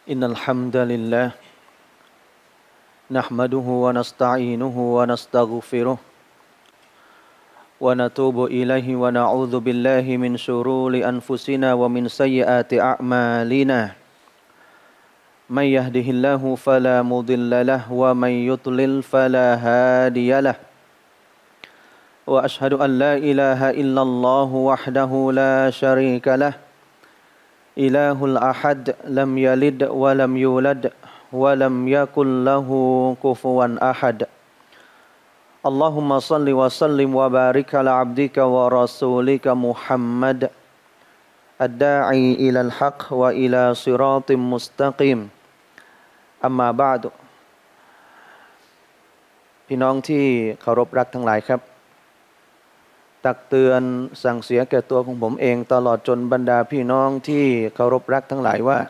إن الحمد لله نحمده ونستعينه ونستغفره ونتوب إليه ونعوذ بالله من شرور أنفسنا ومن سيئات أعمالنا من يهده الله فلا مضل له ومن يضلل فلا هادي له وأشهد أن لا إله إلا الله وحده لا شريك له إله الأحد لم يلد ولم يولد ولم يكن له كفوا أحد اللهم صل وسلم وبارك على عبدك ورسولك محمد الداعي إلى الحق وإلى صراط مستقيم أما بعد พี่น้องที่เคารพรักทั้งหลายครับตักเตือนสั่งเสียแก่ตัวของผมเองตลอดจนบรรดาพี่น้องที่เคารพรักทั้งหลายว่า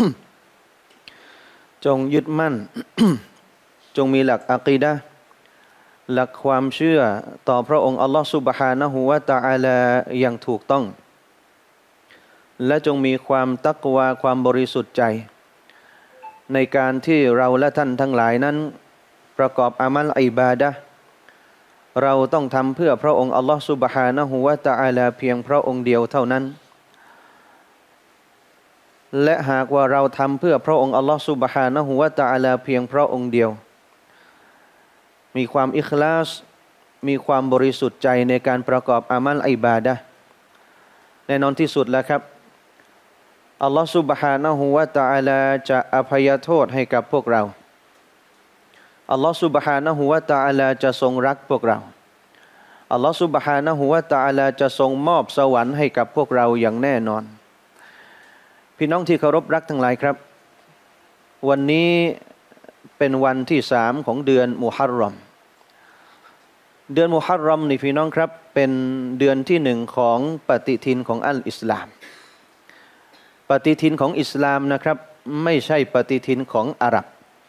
จงยึดมั่น จงมีหลักอะกีดะห์หลักความเชื่อต่อพระองค์อัลลอฮฺซุบฮานะฮูวะตะอาลาอย่างถูกต้องและจงมีความตักวาความบริสุทธิ์ใจในการที่เราและท่านทั้งหลายนั้นประกอบอามัลอิบาดะห์เราต้องทำเพื่อพระองค์อัลลอฮฺซุบฮานะฮูวะตะอาลาเพียงพระองค์เดียวเท่านั้นและหากว่าเราทำเพื่อพระองค์อัลลอฮฺซุบฮานะฮูวะตะอาลาเพียงพระองค์เดียวมีความอิคลาสมีความบริสุทธิ์ใจในการประกอบอามัลอิบาดะห์แน่นอนที่สุดแล้วครับอัลลอฮฺซุบฮานะฮูวะตะอาลาจะอภัยโทษให้กับพวกเราอัลลอฮฺซุบฮานะฮูวะตะอาลาจะทรงรักพวกเราอัลลอฮฺซุบฮานะฮูวะตะอาลาจะทรงมอบสวรรค์ให้กับพวกเราอย่างแน่นอนพี่น้องที่เคารพรักทั้งหลายครับวันนี้เป็นวันที่3ของเดือนมุฮัรรอมเดือนมุฮัรรอมนี่พี่น้องครับเป็นเดือนที่1ของปฏิทินของอัลอิสลามปฏิทินของอิสลามนะครับไม่ใช่ปฏิทินของอาหรับ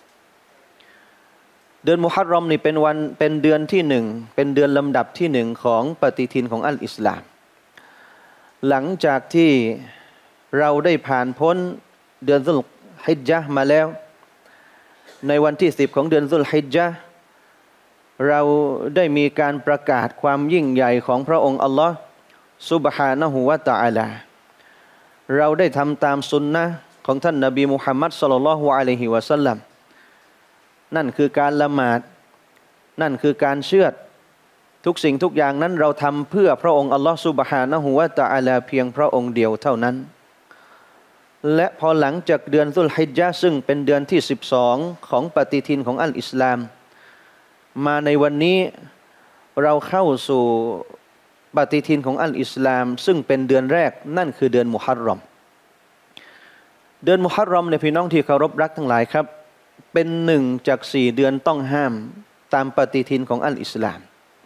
เดือนมุฮัรรอมนี่เป็นเดือนที่1เป็นเดือนลำดับที่1ของปฏิทินของอัลอิสลามหลังจากที่เราได้ผ่านพ้นเดือนซุลฮิจญะห์มาแล้วในวันที่10ของเดือนซุลฮิจญะห์เราได้มีการประกาศความยิ่งใหญ่ของพระองค์อัลลอฮฺซุบฮานะฮูวะตะอาลาเราได้ทำตามสุนนะห์ของท่านนบีมุฮัมมัดศ็อลลัลลอฮุอะลัยฮิวะซัลลัมนั่นคือการละหมาดนั่นคือการเชือดทุกสิ่งทุกอย่างนั้นเราทำเพื่อพระองค์อัลลอฮฺซุบฮานะฮูวะตะอาลาเพียงพระองค์เดียวเท่านั้นและพอหลังจากเดือนซุลฮิจญะห์ซึ่งเป็นเดือนที่12ของปฏิทินของอัลอิสลามมาในวันนี้เราเข้าสู่ปฏิทินของอัลอิสลามซึ่งเป็นเดือนแรกนั่นคือเดือนมุฮัรรอมเดือนมุฮัรรอมเนี่ยพี่น้องที่เคารพรักทั้งหลายครับเป็น1จาก4เดือนต้องห้ามตามปฏิทินของอัลอิสลาม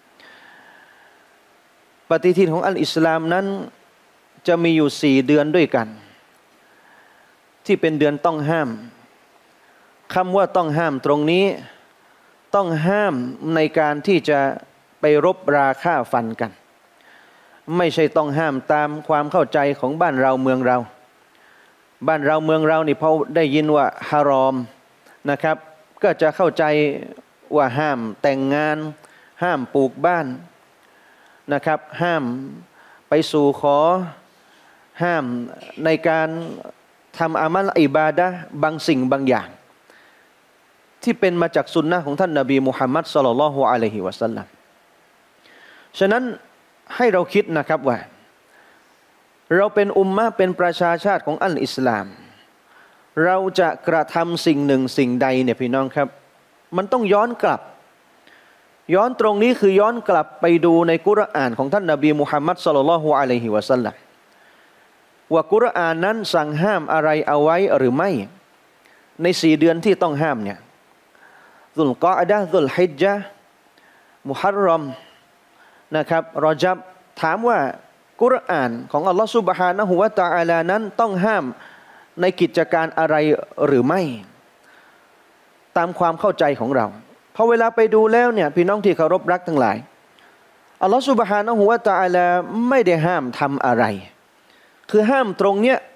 ปฏิทินของอัลอิสลามนั้นจะมีอยู่4เดือนด้วยกันที่เป็นเดือนต้องห้ามคำว่าต้องห้ามตรงนี้ต้องห้ามในการที่จะไปรบราฆ่าฟันกันไม่ใช่ต้องห้ามตามความเข้าใจของบ้านเราเมืองเราบ้านเราเมืองเรานี่พอได้ยินว่าฮารอมนะครับก็จะเข้าใจว่าห้ามแต่งงานห้ามปลูกบ้านนะครับห้ามไปสู่ขอห้ามในการทำอามัลอิบาดะห์บางสิ่งบางอย่างที่เป็นมาจากสุนนะของท่านนบีมุฮัมมัดศ็อลลัลลอฮุอะลัยฮิวะซัลลัมฉะนั้นให้เราคิดนะครับว่าเราเป็นอุมมะห์เป็นประชาชาติของอัลอิสลามเราจะกระทำสิ่งหนึ่งสิ่งใดเนี่ยพี่น้องครับมันต้องย้อนกลับย้อนตรงนี้คือย้อนกลับไปดูในกุรอานของท่านนบีมุฮัมมัดศ็อลลัลลอฮุอะลัยฮิวะซัลลัมว่ากุรอานนั้นสั่งห้ามอะไรเอาไว้หรือไม่ใน4เดือนที่ต้องห้ามเนี่ยซุลกออดะห์ซุลฮิจญะห์มุฮัรรอมนะครับรอญับถามว่ากุรอานของอัลลอฮฺซุบฮานะฮูวะตะอาลานั้นต้องห้ามในกิจการอะไรหรือไม่ตามความเข้าใจของเราพอเวลาไปดูแล้วเนี่ยพี่น้องที่เคารพรักทั้งหลายอัลลอฮฺซุบฮานะฮูวะตะอาลาไม่ได้ห้ามทำอะไรคือห้ามตรงเนี้ยป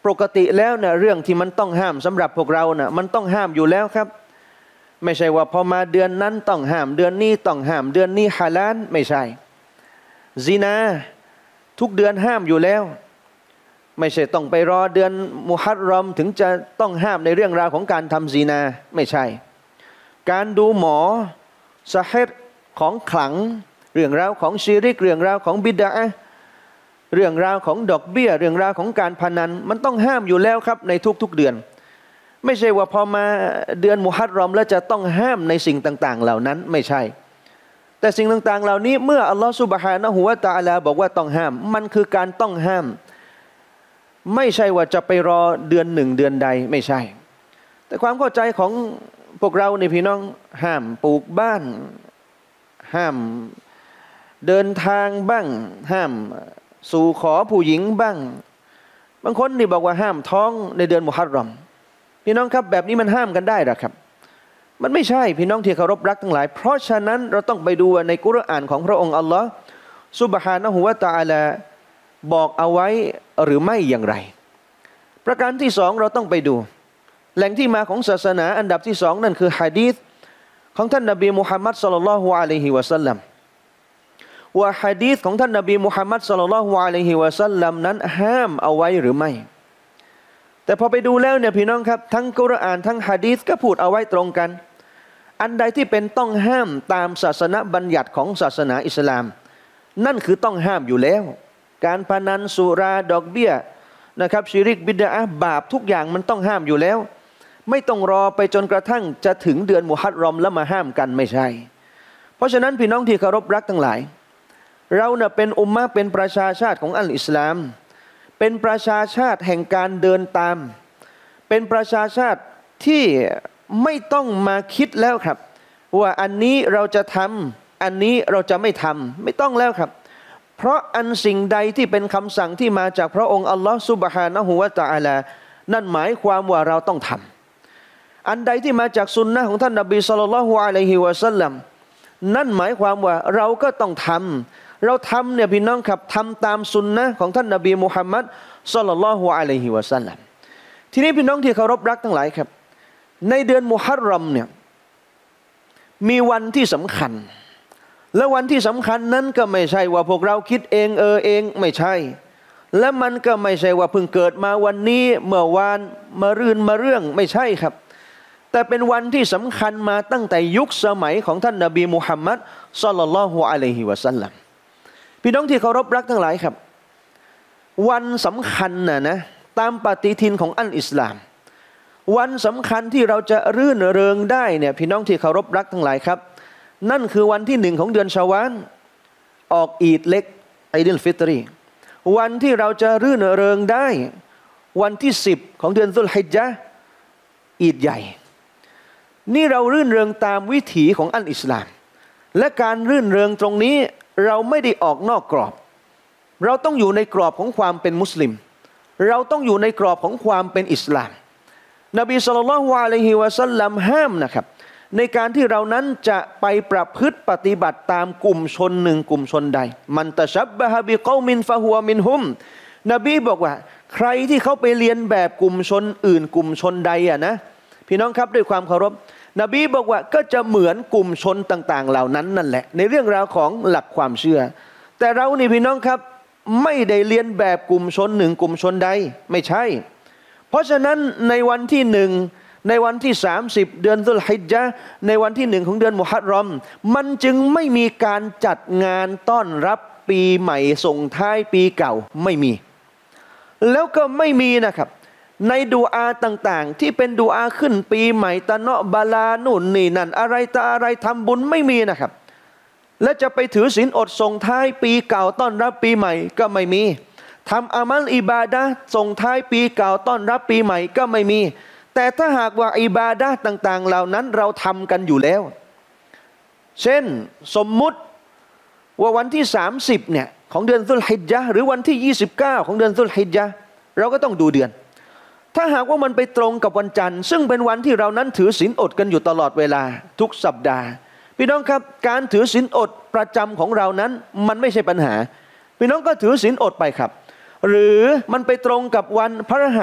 ปกติแล้วเนี่ยเรื่องที่มันต้องห้ามสำหรับพวกเราเนี่ยมันต้องห้ามอยู่แล้วครับไม่ใช่ว่าพอมาเดือนนั้นต้องห้ามเดือนนี้ต้องห้ามเดือนนี้ฮาลาลไม่ใช่ซินาทุกเดือนห้ามอยู่แล้วไม่ใช่ต้องไปรอเดือนมุฮัรรอมถึงจะต้องห้ามในเรื่องราวของการทำซินาไม่ใช่การดูหมอซะฮิรของขลังเรื่องราวของชิริกเรื่องราวของบิดอะห์เรื่องราวของดอกเบี้ยเรื่องราวของการพนันมันต้องห้ามอยู่แล้วครับในทุกๆเดือนไม่ใช่ว่าพอมาเดือนมุฮัรรอมแล้วจะต้องห้ามในสิ่งต่างๆเหล่านั้นไม่ใช่แต่สิ่งต่างๆเหล่านี้เมื่ออัลลอฮฺซุบฮานะฮูวะตะอาลาบอกว่าต้องห้ามมันคือการต้องห้ามไม่ใช่ว่าจะไปรอเดือนหนึ่งเดือนใดไม่ใช่แต่ความเข้าใจของพวกเราในพี่น้องห้ามปลูกบ้านห้ามเดินทางบ้างห้ามสู่ขอผู้หญิงบ้างบางคนนี่บอกว่าห้ามท้องในเดือนมุฮัรรอมพี่น้องครับแบบนี้มันห้ามกันได้หรอครับมันไม่ใช่พี่น้องที่เคารพรักทั้งหลายเพราะฉะนั้นเราต้องไปดูในกุรอานของพระองค์อัลลอฮ์ซุบฮานะฮูวะตะอาลาบอกเอาไว้หรือไม่อย่างไรประการที่สองเราต้องไปดูแหล่งที่มาของศาสนาอันดับที่สองนั่นคือหะดีษของท่านนบีมุฮัมมัดศ็อลลัลลอฮุอะลัยฮิวะซัลลัมว่าหะดีษของท่านนบีมุฮัมมัดศ็อลลัลลอฮุอะลัยฮิวะซัลลัมนั้นห้ามเอาไว้หรือไม่แต่พอไปดูแล้วเนี่ยพี่น้องครับทั้งกุรอานทั้งหะดีษก็พูดเอาไว้ตรงกันอันใดที่เป็นต้องห้ามตามศาสนบัญญัติของศาสนาอิสลามนั่นคือต้องห้ามอยู่แล้วการพนันสุราดอกเบี้ยนะครับชิริกบิดอะห์บาปทุกอย่างมันต้องห้ามอยู่แล้วไม่ต้องรอไปจนกระทั่งจะถึงเดือนมุฮัรรอมแล้วมาห้ามกันไม่ใช่เพราะฉะนั้นพี่น้องที่เคารพรักทั้งหลายเราเนี่ยเป็นอุมมะห์เป็นประชาชาติของอัลอิสลามเป็นประชาชาติแห่งการเดินตามเป็นประชาชาติที่ไม่ต้องมาคิดแล้วครับว่าอันนี้เราจะทำอันนี้เราจะไม่ทำไม่ต้องแล้วครับเพราะอันสิ่งใดที่เป็นคำสั่งที่มาจากพระองค์อัลลอฮฺซุบฮานะฮูวะตะอาลานั่นหมายความว่าเราต้องทำอันใดที่มาจากสุนนะของท่านนบีศ็อลลัลลอฮุอะลัยฮิวะซัลลัมนั่นหมายความว่าเราก็ต้องทำเราทำเนี่ยพี่น้องครับทำตามสุนนะของท่านนบีมุฮัมมัดศ็อลลัลลอฮุอะลัยฮิวะซัลลัมทีนี้พี่น้องที่เคารพรักทั้งหลายครับในเดือนมุฮัรรอมเนี่ยมีวันที่สำคัญและวันที่สำคัญนั้นก็ไม่ใช่ว่าพวกเราคิดเองเองไม่ใช่และมันก็ไม่ใช่ว่าเพิ่งเกิดมาวันนี้เมื่อวานมารื่นมาเรื่องไม่ใช่ครับแต่เป็นวันที่สำคัญมาตั้งแต่ยุคสมัยของท่านนบีมุฮัมมัดศ็อลลัลลอฮุอะลัยฮิวะซัลลัมพี่น้องที่เคารพรักทั้งหลายครับวันสำคัญนะตามปฏิทินของอัลอิสลามวันสำคัญที่เราจะรื่นเริงได้เนี่ยพี่น้องที่เคารพรักทั้งหลายครับนั่นคือวันที่หนึ่งของเดือนชาวาลออกอีดเล็กอีดุลฟิตรีวันที่เราจะรื่นเริงได้วันที่10ของเดือนซุลฮิจญะห์อีดใหญ่นี่เรารื่นเริงตามวิถีของอัลอิสลามและการรื่นเริงตรงนี้เราไม่ได้ออกนอกกรอบเราต้องอยู่ในกรอบของความเป็นมุสลิมเราต้องอยู่ในกรอบของความเป็นอิสลามนบีศ็อลลัลลอฮุอะลัยฮิวะซัลลัมห้ามนะครับในการที่เรานั้นจะไปประพฤติปฏิบัติตามกลุ่มชนหนึ่งกลุ่มชนใดมันตะชับบะฮะบิกอมินฟะฮุวะมินฮุมนบีบอกว่าใครที่เขาไปเรียนแบบกลุ่มชนอื่นกลุ่มชนใดนะพี่น้องครับด้วยความเคารพนบีบอกว่าก็จะเหมือนกลุ่มชนต่างๆเหล่านั้นนั่นแหละในเรื่องราวของหลักความเชื่อแต่เรานี่พี่น้องครับไม่ได้เรียนแบบกลุ่มชนหนึ่งกลุ่มชนใดไม่ใช่เพราะฉะนั้นในวันที่หนึ่งในวันที่30เดือนซุลฮิจญะห์ในวันที่1ของเดือนมุฮัรรอมมันจึงไม่มีการจัดงานต้อนรับปีใหม่ส่งท้ายปีเก่าไม่มีแล้วก็ไม่มีนะครับในดุอาต่างๆที่เป็นดุอาขึ้นปีใหม่ตะเนาะบาลานู่นนี่นั่นอะไรตาอะไรทำบุญไม่มีนะครับและจะไปถือศีลอดส่งท้ายปีเก่าต้อนรับปีใหม่ก็ไม่มีทำอามัลอิบาดะห์ส่งท้ายปีเก่าต้อนรับปีใหม่ก็ไม่มีแต่ถ้าหากว่าอิบาดะห์ต่างๆเหล่านั้นเราทำกันอยู่แล้วเช่นสมมุติว่าวันที่30เนี่ยของเดือนซุลฮิจญะห์หรือวันที่29ของเดือนซุลฮิจญะห์เราก็ต้องดูเดือนถ้าหากว่ามันไปตรงกับวันจันทร์ซึ่งเป็นวันที่เรานั้นถือศีลอดกันอยู่ตลอดเวลาทุกสัปดาห์พี่น้องครับการถือศีลอดประจำของเรานั้นมันไม่ใช่ปัญหาพี่น้องก็ถือศีลอดไปครับหรือมันไปตรงกับวันพฤหัส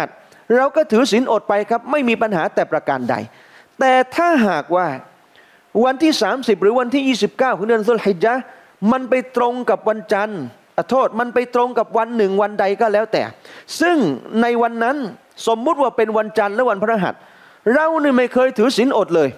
เราก็ถือศีลอดไปครับไม่มีปัญหาแต่ประการใดแต่ถ้าหากว่าวันที่30หรือวันที่29ของเดือนซุลฮิจญะห์มันไปตรงกับวันจันทร์มันไปตรงกับวันหนึ่งวันใดก็แล้วแต่ซึ่งในวันนั้นสมมุติว่าเป็นวันจันทร์และวันพฤหัสเราเนี่ยไม่เคยถือศีลอดเลย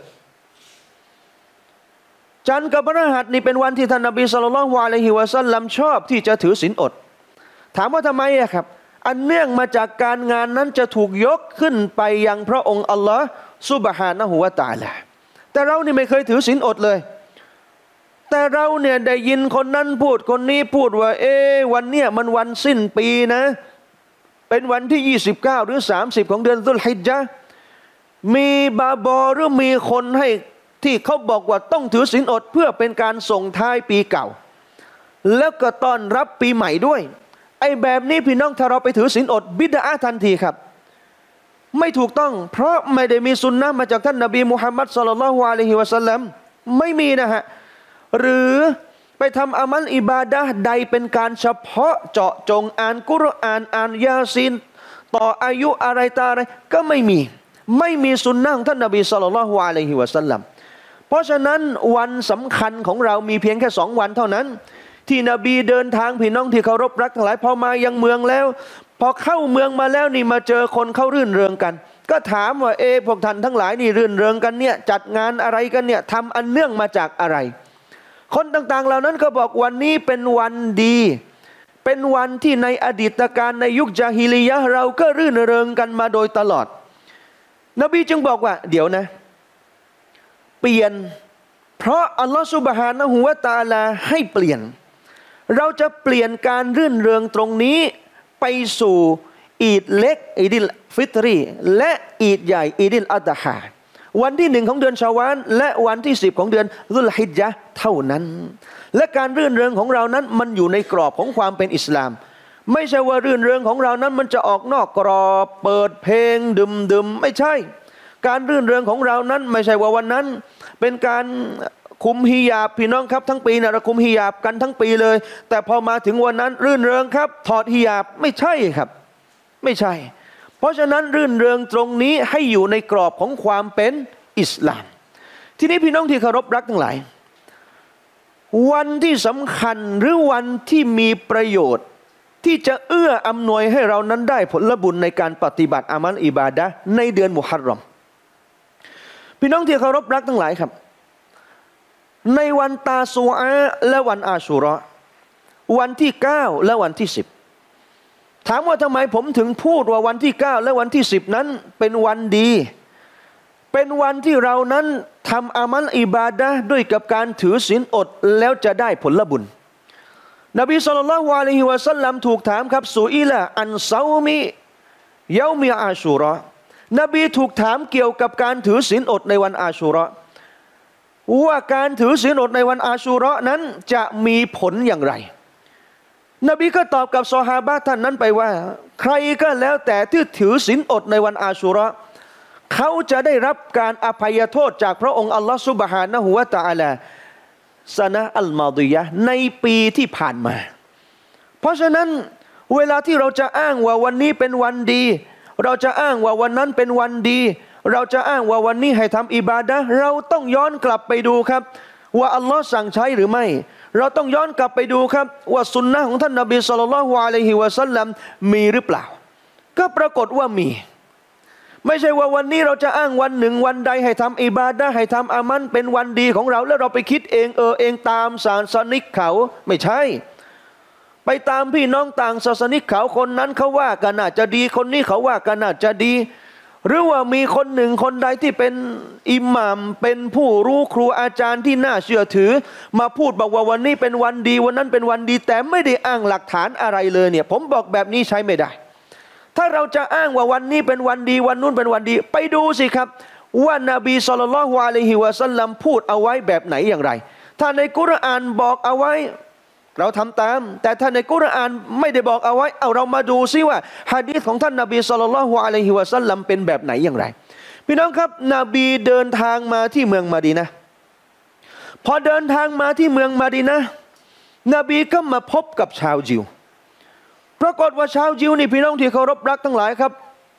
จันทร์กับพฤหัสนี่เป็นวันที่ท่านนบีศ็อลลัลลอฮุอะลัยฮิวะซัลลัมชอบที่จะถือศีลอดถามว่าทำไมอะครับอันเนื่องมาจากการงานนั้นจะถูกยกขึ้นไปยังพระองค์อัลลอฮ์ซุบฮานะฮูวะตะอาลาแต่เรานี่ไม่เคยถือศีลอดเลยแต่เราเนี่ยได้ยินคนนั้นพูดคนนี้พูดว่าวันเนี้ยมันวันสิ้นปีนะเป็นวันที่29หรือ30ของเดือนซุลฮิจญะห์มีบาบอหรือมีคนให้ที่เขาบอกว่าต้องถือศีลอดเพื่อเป็นการส่งท้ายปีเก่าแล้วก็ต้อนรับปีใหม่ด้วยไอ้แบบนี้พี่น้องถ้าเราไปถือศีลอดบิดอะห์ทันทีครับไม่ถูกต้องเพราะไม่ได้มีสุนนะมาจากท่านนบีมุฮัมมัดศ็อลลัลลอฮุอะลัยฮิวะซัลลัมไม่มีนะฮะหรือไปทำอามัลอิบาดะห์ใดเป็นการเฉพาะเจาะจงอ่านกุรอานอ่านยาซีนต่ออายุอะไรตาอะไรก็ไม่มีสุนนะของท่านนบีศ็อลลัลลอฮุอะลัยฮิวะซัลลัมเพราะฉะนั้นวันสำคัญของเรามีเพียงแค่2 วันเท่านั้นที่นบีเดินทางพี่น้องที่เคารพรักทั้งหลายพอมายังเมืองแล้วพอเข้าเมืองมาแล้วนี่มาเจอคนเข้ารื่นเริงกันก็ถามว่าพวกท่านทั้งหลายนี่รื่นเริงกันเนี่ยจัดงานอะไรกันเนี่ยทำอันเนื่องมาจากอะไรคนต่างๆเหล่านั้นก็บอกวันนี้เป็นวันดีเป็นวันที่ในอดีตการในยุคญะฮิลิยะห์เราก็รื่นเริงกันมาโดยตลอดนบีจึงบอกว่าเดี๋ยวนะเปลี่ยนเพราะอัลลอฮฺซุบฮานะฮูวะตะอาลาให้เปลี่ยนเราจะเปลี่ยนการรื่นเริงตรงนี้ไปสู่อีดเล็กอีดิลฟิตรีและอีดใหญ่อีดิลอัฎฮาวันที่1ของเดือนชาวาลและวันที่10ของเดือนซุลฮิจญะห์เท่านั้นและการรื่นเริงของเรานั้นมันอยู่ในกรอบของความเป็นอิสลามไม่ใช่ว่ารื่นเริงของเรานั้นมันจะออกนอกกรอบเปิดเพลงดื่มไม่ใช่การรื่นเริงของเรานั้นไม่ใช่ว่าวันนั้นเป็นการคุมฮิญาบพี่น้องครับทั้งปีนะเราคุมฮิญาบกันทั้งปีเลยแต่พอมาถึงวันนั้นรื่นเริงครับถอดฮิญาบไม่ใช่ครับไม่ใช่เพราะฉะนั้นรื่นเริงตรงนี้ให้อยู่ในกรอบของความเป็นอิสลามทีนี้พี่น้องที่เคารพรักทั้งหลายวันที่สำคัญหรือวันที่มีประโยชน์ที่จะเอื้ออำนวยให้เรานั้นได้ผลบุญในการปฏิบัติอามัลอิบาดะห์ในเดือนมุฮัรรอมพี่น้องที่เคารพรักทั้งหลายครับในวันตาซูอาและวันอาชูเราะห์วันที่9และวันที่10ถามว่าทำไมผมถึงพูดว่าวันที่9และวันที่10นั้นเป็นวันดีเป็นวันที่เรานั้นทำอามัลอิบาดะห์ด้วยกับการถือศีลอดแล้วจะได้ผลบุญนบีศ็อลลัลลอฮุอะลัยฮิวะซัลลัมถูกถามครับซูอิละอันซอมิยอมิอาชูเราะห์นบีถูกถามเกี่ยวกับการถือศีลอดในวันอาชูเราะห์ว่าการถือศีลอดในวันอาชูเราะห์นั้นจะมีผลอย่างไรนบีก็ตอบกับซอฮาบะห์ท่านนั้นไปว่าใครก็แล้วแต่ที่ถือศีลอดในวันอาชูเราะห์เขาจะได้รับการอภัยโทษจากพระองค์อัลลอฮฺซุบฮานะฮูวะตะอาลาซะนะอัลมาฎิยะห์ในปีที่ผ่านมาเพราะฉะนั้นเวลาที่เราจะอ้างว่าวันนี้เป็นวันดีเราจะอ้างว่าวันนั้นเป็นวันดีเราจะอ้างว่าวันนี้ให้ทำอิบาดะห์เราต้องย้อนกลับไปดูครับว่าอัลลอฮ์สั่งใช้หรือไม่เราต้องย้อนกลับไปดูครับว่าสุนนะของท่านนบีศ็อลลัลลอฮุอะลัยฮิวะซัลลัมมีหรือเปล่าก็ปรากฏว่ามีไม่ใช่ว่าวันนี้เราจะอ้างวันหนึ่งวันใดให้ทำอิบาดะห์ให้ทำอามันเป็นวันดีของเราแล้วเราไปคิดเองเองตามศาสนิกเขาไม่ใช่ไปตามพี่น้องต่างศาสนิกเขาคนนั้นเขาว่ากันน่าจะดีคนนี้เขาว่ากันน่าจะดีหรือว่ามีคนหนึ่งคนใดที่เป็นอิหม่ามเป็นผู้รู้ครูอาจารย์ที่น่าเชื่อถือมาพูดบอกว่าวันนี้เป็นวันดีวันนั้นเป็นวันดีแต่ไม่ได้อ้างหลักฐานอะไรเลยเนี่ยผมบอกแบบนี้ใช้ไม่ได้ถ้าเราจะอ้างว่าวันนี้เป็นวันดีวันนู้นเป็นวันดีไปดูสิครับว่านบีศ็อลลัลลอฮุอะลัยฮิวะซัลลัมพูดเอาไว้แบบไหนอย่างไรถ้าในกุรอานบอกเอาไว้เราทำตามแต่ถ้าในกุรอานไม่ได้บอกเอาไว้เอาเรามาดูซิว่าหะดีษของท่านนบีศ็อลลัลลอฮุอะลัยฮิวะซัลลัมเป็นแบบไหนอย่างไรพี่น้องครับนบีเดินทางมาที่เมืองมะดีนะห์พอเดินทางมาที่เมืองมะดีนะห์นบีก็มาพบกับชาวยิวปรากฏว่าชาวยิวนี่พี่น้องที่เคารพรักทั้งหลายครับ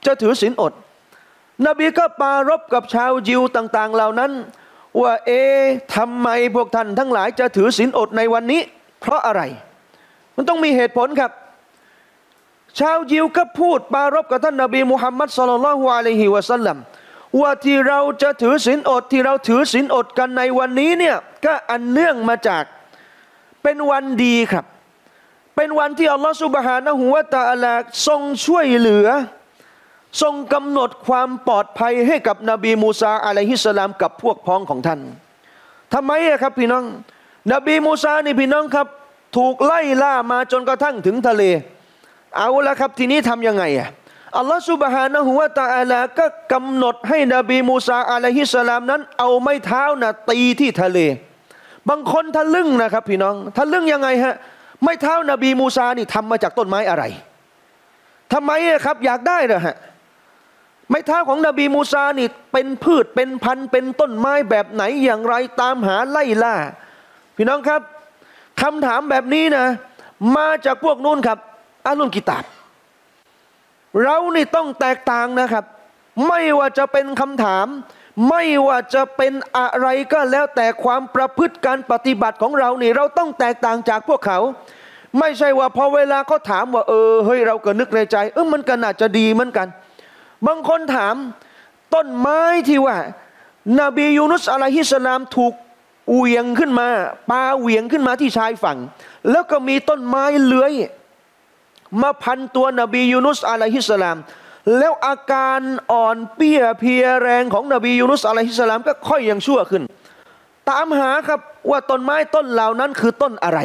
จะถือศีลอดนบีก็ปรารภกับชาวยิวต่างๆเหล่านั้นว่าทำไมพวกท่านทั้งหลายจะถือศีลอดในวันนี้เพราะอะไรมันต้องมีเหตุผลครับชาวยิวก็พูดปรารภกับท่านนบีมุฮัมมัดศ็อลลัลลอฮุอะลัยฮิวะซัลลัมว่าที่เราจะถือศีลอดที่เราถือศีลอดกันในวันนี้เนี่ยก็อันเนื่องมาจากเป็นวันดีครับเป็นวันที่อัลลอฮฺซุบฮานะฮูวะตะอาลาทรงช่วยเหลือทรงกำหนดความปลอดภัยให้กับนบีมูซาอะลัยฮิสสลามกับพวกพ้องของท่านทำไมครับพี่น้องนบีมูซานี่พี่น้องครับถูกไล่ล่ามาจนกระทั่งถึงทะเลเอาละครับทีนี้ทำยังไงอัลลอฮฺซุบฮานะฮูวะตะอาลาก็กำหนดให้นบีมูซาอะลัยฮิสสลามนั้นเอาไม้เท้าตีที่ทะเลบางคนทะลึ่งนะครับพี่น้องทะลึ่งยังไงไม้เท้านบีมูซานี่ทำมาจากต้นไม้อะไรทำไมครับอยากได้เหรอไม้เท้าของนบีมูซานี่เป็นพืชเป็นพันธุ์เป็นต้นไม้แบบไหนอย่างไรตามหาไล่ล่าพี่น้องครับคำถามแบบนี้นะมาจากพวกนู้นครับอาลุลกิตาบเรานี่ต้องแตกต่างนะครับไม่ว่าจะเป็นคำถามไม่ว่าจะเป็นอะไรก็แล้วแต่ความประพฤติการปฏิบัติของเรานี่เราต้องแตกต่างจากพวกเขาไม่ใช่ว่าพอเวลาเขาถามว่าเฮ้ยเราก็นึกในใจมันก็น่าจะดีเหมือนกันบางคนถามต้นไม้ที่ว่านบียูนุสอะลัยฮิสสลามถูกเหวี่ยงขึ้นมาปลาเหวี่ยงขึ้นมาที่ชายฝั่งแล้วก็มีต้นไม้เลื้อยมาพันตัวนบียูนุสอะลัยฮิสสลามแล้วอาการอ่อนเปี้ยเพลียแรงของนบียูนุสอะลัยฮิสสลามก็ค่อยยังชั่วขึ้นตามหาครับว่าต้นไม้ต้นเหล่านั้นคือต้นอะไร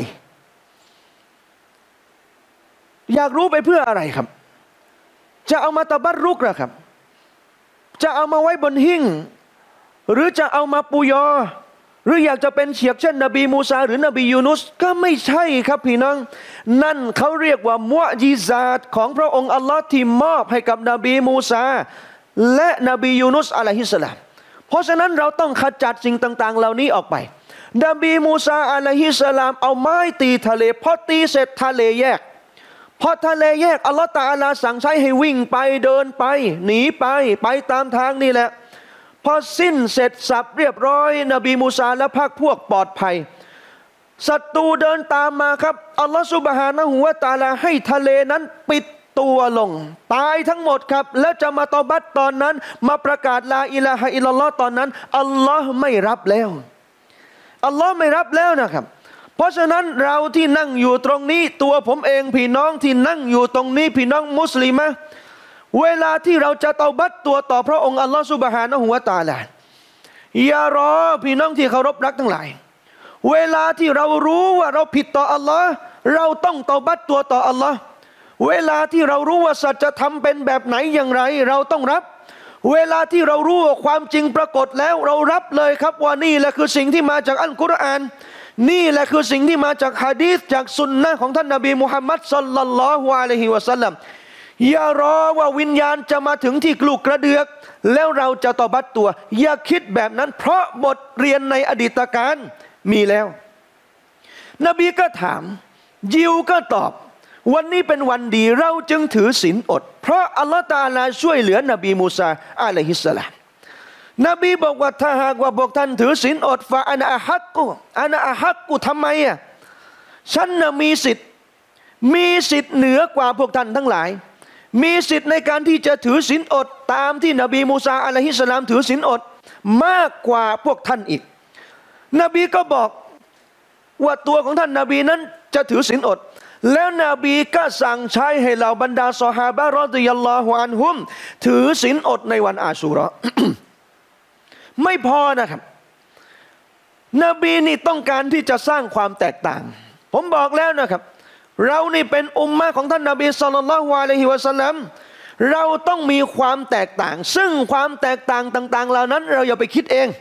อยากรู้ไปเพื่ออะไรครับจะเอามาตะบัรรุกหรอครับจะเอามาไว้บนหิ้งหรือจะเอามาปูยอหรืออยากจะเป็นเฉียบเช่นนบีมูซาหรือนบียูนุสก็ไม่ใช่ครับพี่น้องนั่นเขาเรียกว่ามุอ์ญิซาตของพระองค์อัลลอฮ์ที่มอบให้กับนบีมูซาและนบียูนุสอะลัยฮิสสลามเพราะฉะนั้นเราต้องขจัดสิ่งต่างๆเหล่านี้ออกไปนบีมูซาอะลัยฮิสสลามเอาไม้ตีทะเลพอตีเสร็จทะเลแยกพอทะเลแยกอัลลอฮฺตะอาลาสั่งใช้ให้วิ่งไปเดินไปหนีไปตามทางนี่แหละพอสิ้นเสร็จสับเรียบร้อยนบีมูซาและพรรคพวกปลอดภัยศัตรูเดินตามมาครับอัลลอฮฺซุบฮานะฮูวะตะอาลาให้ทะเลนั้นปิดตัวลงตายทั้งหมดครับแล้วจะมาตอบัตตอนนั้นมาประกาศลาอิลาฮะอิลลัลลอฮ์ตอนนั้นอัลลอฮ์ไม่รับแล้วอัลลอฮ์ไม่รับแล้วนะครับเพราะฉะนั้นเราที่นั่งอยู่ตรงนี้ตัวผมเองพี่น้องที่นั่งอยู่ตรงนี้พี่น้องมุสลิมะเวลาที่เราจะเตาบัตตัวต่อพระองค์อัลลอฮฺซุบฮานะฮูวะตะอาลาอย่ารอพี่น้องที่เคารพรักทั้งหลายเวลาที่เรารู้ว่าเราผิดต่ออัลลอฮ์เราต้องเตาบัตตัวต่ออัลลอฮ์เวลาที่เรารู้ว่าสัจธรรมเป็นแบบไหนอย่างไรเราต้องรับเวลาที่เรารู้ว่าความจริงปรากฏแล้วเรารับเลยครับว่านี่แหละคือสิ่งที่มาจากอัลกุรอานนี่แหละคือสิ่งที่มาจากหะดีษจากสุนนะของท่านนบีมุฮัมมัดศ็อลลัลลอฮุอะลัยฮิวะซัลลัมอย่ารอว่าวิญญาณจะมาถึงที่กลูกกระเดือกแล้วเราจะตอบัตตัวอย่าคิดแบบนั้นเพราะบทเรียนในอดีตการมีแล้วนบีก็ถามยิวก็ตอบวันนี้เป็นวันดีเราจึงถือศีลอดเพราะอัลลอฮฺตะอาลาช่วยเหลือนบีมูซาอะลัยฮิสสลามนบีบอกว่าถ้าหากว่าพวกท่านถือศีลอดฟะอานะอะฮักกุทำไมฉันมีสิทธิ์เหนือกว่าพวกท่านทั้งหลายมีสิทธิ์ในการที่จะถือศีลอดตามที่นบีมูซาอะลัยฮิสสลามถือศีลอดมากกว่าพวกท่านอีกนบีก็บอกว่าตัวของท่านนบีนั้นจะถือศีลอดแล้วนบีก็สั่งใช้ให้เหล่าบรรดาซอฮาบะห์รอฎิยัลลอฮุอันฮุมถือศีลอดในวันอาชูเราะห์ ไม่พอนะครับนบีนี่ต้องการที่จะสร้างความแตกต่างผมบอกแล้วนะครับเรานี่เป็นอุมมะของท่านนบีศ็อลลัลลอฮุอะลัยฮิวะซัลลัมเราต้องมีความแตกต่างซึ่งความแตกต่างต่างๆเหล่านั้นเราอย่าไปคิดเอง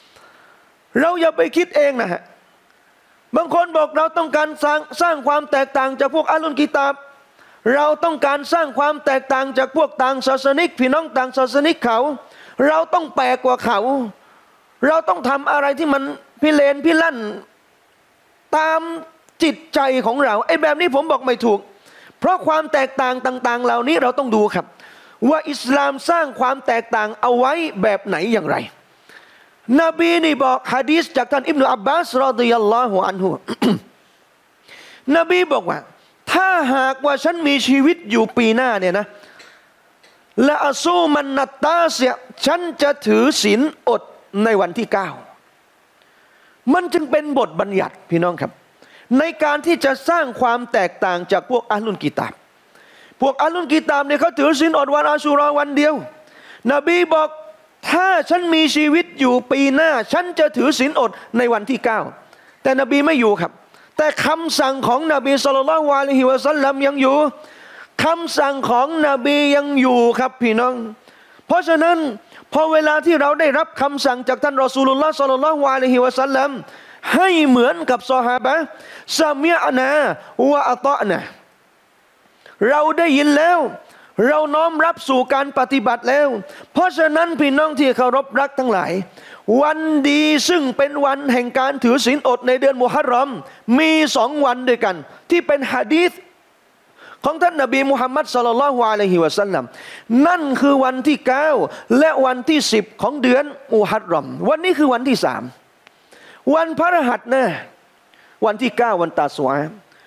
นะฮะบางคนบอกเราต้องการสร้างความแตกต่างจากพวกอาลุลกิตาบเราต้องการสร้างความแตกต่างจากพวกต่างศาสนิกพี่น้องต่างศาสนิกเราต้องแปลกกว่าเขาเราต้องทำอะไรที่มันพิเรนพิลั่นตามจิตใจของเราไอ้แบบนี้ผมบอกไม่ถูกเพราะความแตกต่างต่างๆเหล่านี้เราต้องดูครับว่าอิสลามสร้างความแตกต่างเอาไว้แบบไหนอย่างไรนบีนี่บอกหะดีษจากท่านอิบนุอับบาสรอฎิยัลลอฮุอันฮุ นบีบอกว่าถ้าหากว่าฉันมีชีวิตอยู่ปีหน้าเนี่ยนะละอซูมันนัตตาเสียฉันจะถือศีลอดในวันที่9มันจึงเป็นบทบัญญัติพี่น้องครับในการที่จะสร้างความแตกต่างจากพวกอะห์ลุลกิตาบพวกอะห์ลุลกิตาบเนี่ยเขาถือศีลอดวันอาชูเราะห์วันเดียวนบีบอกถ้าฉันมีชีวิตอยู่ปีหน้าฉันจะถือศีลอดในวันที่9แต่นบีไม่อยู่ครับแต่คำสั่งของนบีศ็อลลัลลอฮุอะลัยฮิวะซัลลัมยังอยู่คำสั่งของนบียังอยู่ครับพี่น้องเพราะฉะนั้นพอเวลาที่เราได้รับคำสั่งจากท่านรอซูลุลลอฮ์ศ็อลลัลลอฮุอะลัยฮิวะซัลลัมให้เหมือนกับซอฮาบะห์ซะมิอะนาวะอะฏอนะเราได้ยินแล้วเราน้อมรับสู่การปฏิบัติแล้วเพราะฉะนั้นพี่น้องที่เคารพรักทั้งหลายวันดีซึ่งเป็นวันแห่งการถือศีลอดในเดือนมุฮัรรอมมี2 วันด้วยกันที่เป็นหะดีษของท่านนบีมุฮัมมัดศ็อลลัลลอฮุอะลัยฮิวะซัลลัมนั่นคือวันที่9และวันที่10ของเดือนมุฮัรรอมวันนี้คือวันที่3วันพฤหัสนะวันที่9วันตาสวา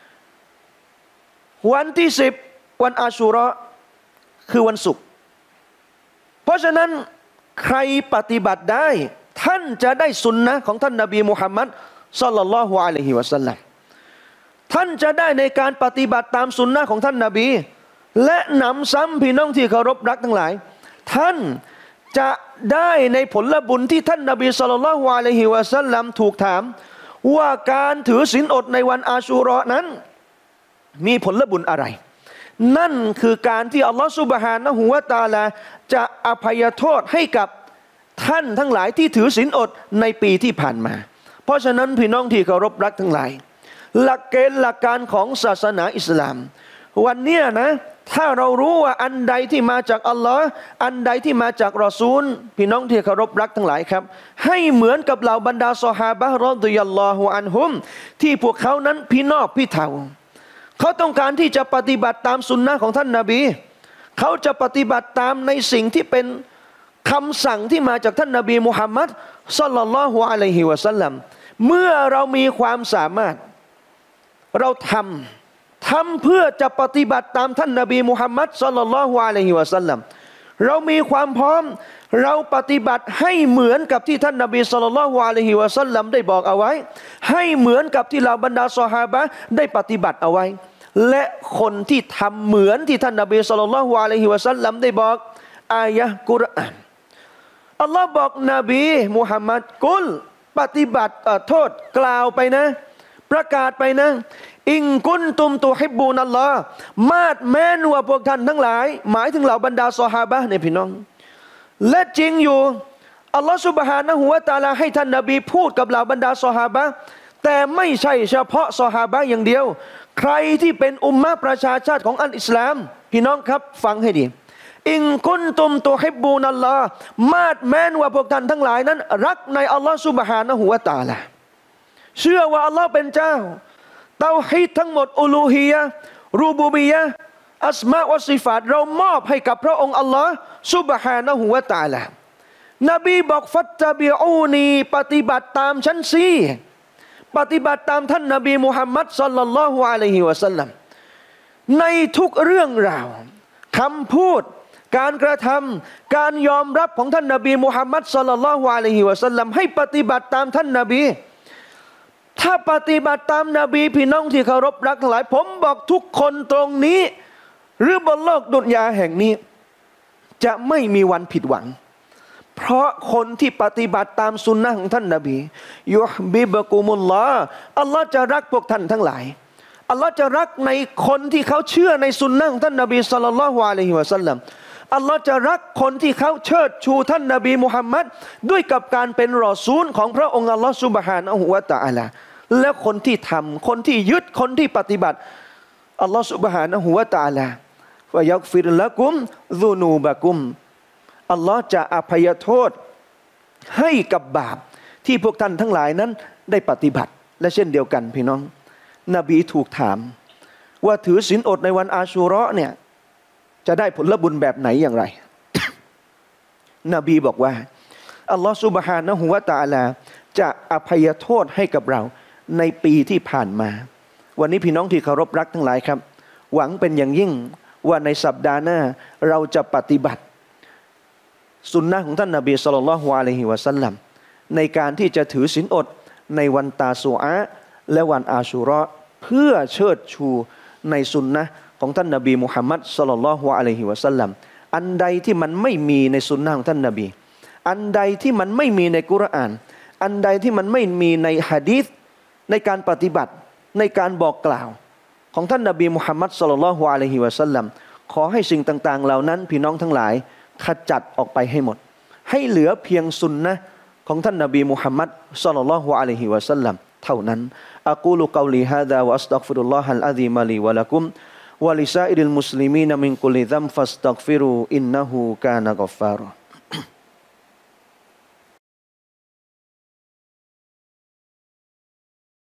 วันที่10วันอาชูเราะห์คือวันศุกร์เพราะฉะนั้นใครปฏิบัติได้ท่านจะได้สุนนะของท่านนบีมุฮัมมัดศ็อลลัลลอฮุอะลัยฮิวะซัลลัมท่านจะได้ในการปฏิบัติตามสุนนะของท่านนบีและนำซ้ำพี่น้องที่เคารพรักทั้งหลายท่านจะได้ในผลบุญที่ท่านนบีศ็อลลัลลอฮุอะลัยฮิวะซัลลัมถูกถามว่าการถือศีลอดในวันอาชูเราะห์นั้นมีผลบุญอะไรนั่นคือการที่อัลลอฮฺซุบฮานะฮูวะตะอาลาจะอภัยโทษให้กับท่านทั้งหลายที่ถือศีลอดในปีที่ผ่านมาเพราะฉะนั้นพี่น้องที่เคารพรักทั้งหลายหลักเกณฑ์หลักการของศาสนาอิสลามวันนี้นะถ้าเรารู้ว่าอันใดที่มาจากอัลลอฮ์อันใดที่มาจากรอซูลพี่น้องที่เคารพรักทั้งหลายครับให้เหมือนกับเหล่าบรรดาซอฮาบะห์รอฎิยัลลอฮุอันฮุมที่พวกเขานั้นพี่นอกพี่เฒ่าเขาต้องการที่จะปฏิบัติตามสุนนะของท่านนบีเขาจะปฏิบัติตามในสิ่งที่เป็นคำสั่งที่มาจากท่านนบีมุฮัมมัดศ็อลลัลลอฮุอะลัยฮิวะซัลลัมเมื่อเรามีความสามารถเราทำเพื่อจะปฏิบัติตามท่านนบีมุฮัมมัดศ็อลลัลลอฮุอะลัยฮิวะซัลลัมเรามีความพร้อมเราปฏิบัติให้เหมือนกับที่ท่านนบีศ็อลลัลลอฮุอะลัยฮิวะซัลลัมได้บอกเอาไว้ให้เหมือนกับที่เหล่าบรรดาซอฮาบะห์ได้ปฏิบัติเอาไว้และคนที่ทำเหมือนที่ท่านนบีศ็อลลัลลอฮุอะลัยฮิวะซัลลัมได้บอกอายะห์กุรอานอัลลอฮ์บอกนบีมุฮัมมัดกุลปฏิบัติโทษกล่าวไปนะประกาศไปนะอิงกุนตุมตุฮิบบูนัลลอฮ์มาดแม้นว่าพวกท่านทั้งหลายหมายถึงเหล่าบรรดาซอฮาบะห์เนี่ยพี่น้องและจริงอยู่อัลลอฮ์ซุบฮานะฮูวะตะอาลาให้ท่านนบีพูดกับเหล่าบรรดาซอฮาบะห์แต่ไม่ใช่เฉพาะซอฮาบะห์อย่างเดียวใครที่เป็นอุมมะห์ประชาชาติของอัลอิสลามพี่น้องครับฟังให้ดีอิงกุนตุมตุฮิบบูนัลลอฮ์มาดแม้นว่าพวกท่านทั้งหลายนั้นรักในอัลลอฮ์ซุบฮานะฮูวะตะอาลาเชื่อว่าอัลลอฮ์เป็นเจ้าเตาฮีดทั้งหมดอูลูฮียะห์รูบูบียะห์อัสมาอ์วะซิฟาตเรามอบให้กับพระองค์อัลลอฮ์ซุบฮานะฮูวะตะอาลานบีบอกฟัตตะบิอูนีปฏิบัติตามฉันสิปฏิบัติตามท่านนบีมุฮัมมัดศ็อลลัลลอฮุอะลัยฮิวะซัลลัมในทุกเรื่องราวคำพูดการกระทำการยอมรับของท่านนบีมุฮัมมัดศ็อลลัลลอฮุอะลัยฮิวะซัลลัมให้ปฏิบัติตามท่านนบีถ้าปฏิบัติตามนบีพี่น้องที่เคารพรักทั้งหลายผมบอกทุกคนตรงนี้หรือบนโลกดุนยาแห่งนี้จะไม่มีวันผิดหวังเพราะคนที่ปฏิบัติตามสุนนะของท่านนบียุฮบิบะกุมุลลอฮ์อัลลอฮ์จะรักพวกท่านทั้งหลายอัลลอฮ์จะรักในคนที่เขาเชื่อในสุนนะของท่านนบีศ็อลลัลลอฮุอะลัยฮิวะซัลลัมอัลลอฮ์จะรักคนที่เขาเชิดชูท่านนบีมุฮัมมัดด้วยกับการเป็นรอซูลของพระองค์อัลลอฮ์ซุบฮานะฮูวะตะอาลาและคนที่ทำคนที่ยึดคนที่ปฏิบัติอัลลอฮ์ซุบฮานะฮูวะตะอาลาวะยักฟิรละกุมซุนูบะกุมอัลลอฮ์จะอภัยโทษให้กับบาปที่พวกท่านทั้งหลายนั้นได้ปฏิบัติและเช่นเดียวกันพี่น้องนบีถูกถามว่าถือศีลอดในวันอาชูเราะห์เนี่ยจะได้ผลบุญแบบไหนอย่างไร นบีบอกว่าอัลลอฮฺซุบฮานะฮูวะตะอาลาจะอภัยโทษให้กับเราในปีที่ผ่านมา วันนี้พี่น้องที่เคารพรักทั้งหลายครับหวังเป็นอย่างยิ่งว่าในสัปดาห์หน้าเราจะปฏิบัติสุนนะของท่านนบีศ็อลลัลลอฮุอะลัยฮิวะซัลลัมในการที่จะถือศีลอดในวันตาซูอาและวันอาชูเราะห์เพื่อเชิดชูในสุนนะของท่านนบีมุฮัมมัดศ็อลลัลลอฮุอะลัยฮิวะซัลลัมอันใดที่มันไม่มีในสุนนะของท่านนบีอันใดที่มันไม่มีในกุรอานอันใดที่มันไม่มีในหะดีษในการปฏิบัติในการบอกกล่าวของท่านนบีมุฮัมมัดศ็อลลัลลอฮุอะลัยฮิวะซัลลัมขอให้สิ่งต่างๆเหล่านั้นพี่น้องทั้งหลายขจัดออกไปให้หมดให้เหลือเพียงสุนนะของท่านนบีมุฮัมมัดศ็อลลัลลอฮุอะลัยฮิวะซัลลัมเท่านั้นอะกูลุกอลีฮาซาวะอัสตัฆฟิรุลลอฮัลอะซีมะลีวะละกุมวะลิซาอิริลมุสลิมีนมินกุลิซัมฟัสตัฆฟิรูอินนะฮูกานะกัฟฟารา